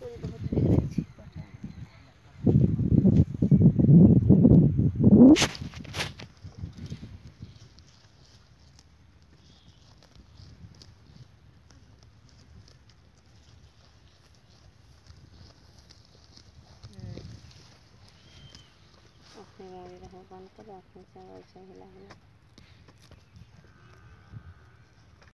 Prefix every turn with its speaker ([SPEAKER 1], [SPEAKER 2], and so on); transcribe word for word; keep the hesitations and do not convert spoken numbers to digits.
[SPEAKER 1] बहुत बिगड़ै छै पता अपने गाड़ी रहो बंद करो अपने चल चल हिला हिला